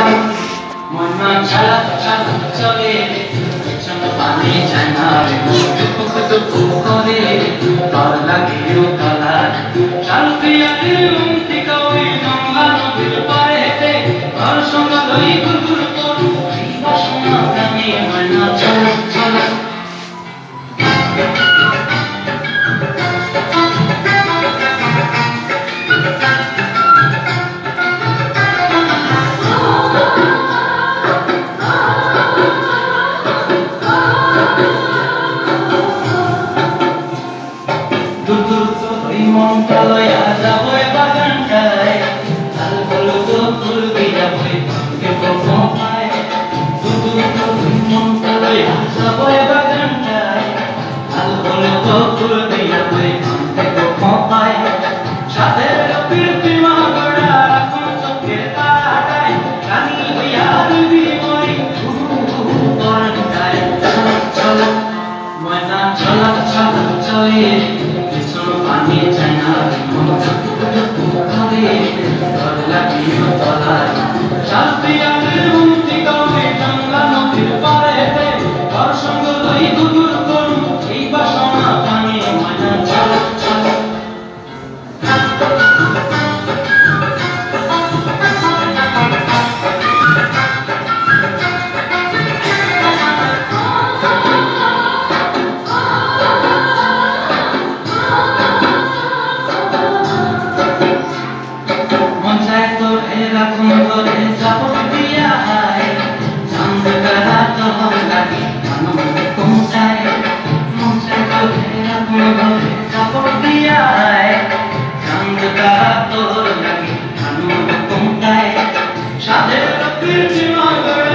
ময়না ছাড়া ছাড়া চলে পেছন পানি যায় না রে টুক টুক করে তার লাগে তলা চাল পিয়ারে মুক্তি কই গঙ্গা নদীর পারে তার সঙ্গে লই গুরগুর করু এই বাসনা গানে ময়না ছাড়া ছাড়া মন্ত্রালয়া যাবো বাগানটায় লাল হলুদ ফুল দিয়া বই দেবো পায় মন্ত্রালয়া যাবো বাগানটায় লাল হলুদ ফুল দিয়া বই দেবো পায় সাদের প্রীতিমা গড়া রাখুন চোখের তারাটায় রানী হইয়া দিবি মই বারান্দায় চলা ময়না চলা চলা চলে পানি যায় না করে ঘর লাগিয়ে তলায় চাল পিয়ারে মুক্তি কবে গঙ্গা নদীর পারে ঘর সঙ্গ লই গুগুর করু এই বাসনা পানি ময়না চলা চলা সাদের প্রীতিমা